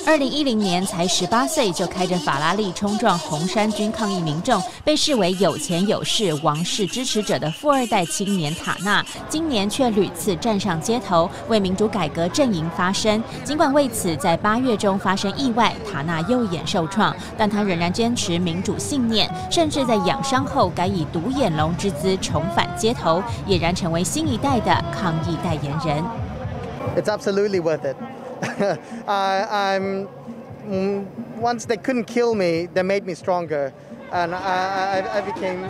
2010年才18岁就开着法拉利冲撞红衫军抗议民众，被视为有钱有势、王室支持者的富二代青年塔纳，今年却屡次站上街头为民主改革阵营发声。尽管为此在8月中发生意外，塔纳右眼受创，但他仍然坚持民主信念，甚至在养伤后改以独眼龙之姿重返街头，俨然成为新一代的抗议代言人。 It's absolutely worth it. Once they couldn't kill me, they made me stronger, and I became,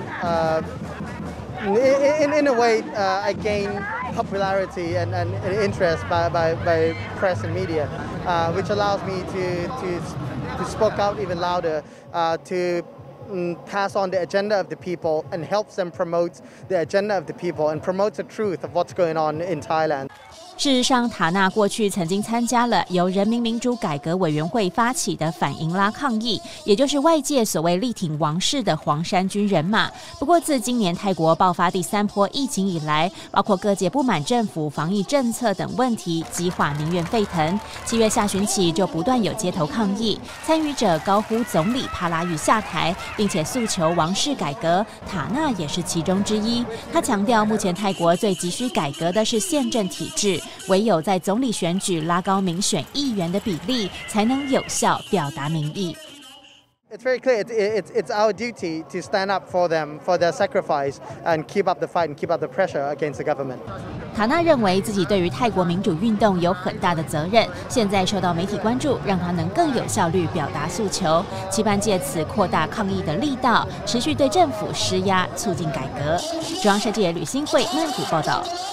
in a way, I gained popularity and interest by press and media, which allows me to speak out even louder, to pass on the agenda of the people and helps them promote the agenda of the people and promote the truth of what's going on in Thailand. 事实上，塔纳过去曾经参加了由人民民主改革委员会发起的反英拉抗议，也就是外界所谓力挺王室的黄衫军人马。不过，自今年泰国爆发第3波疫情以来，包括各界不满政府防疫政策等问题，激化民怨沸腾。7月下旬起就不断有街头抗议，参与者高呼总理帕拉育下台，并且诉求王室改革。塔纳也是其中之一。他强调，目前泰国最急需改革的是宪政体制。唯有在总理选举拉高民选议员的比例，才能有效表达民意。 It's very clear. It's our duty to stand up for them, for their sacrifice, and keep up the fight and keep up the pressure against the government. 塔纳认为自己对于泰国民主运动有很大的责任，现在受到媒体关注，让他能更有效率表达诉求，期盼借此扩大抗议的力道，持续对政府施压，促进改革。中央社记者吕新慧曼谷报道。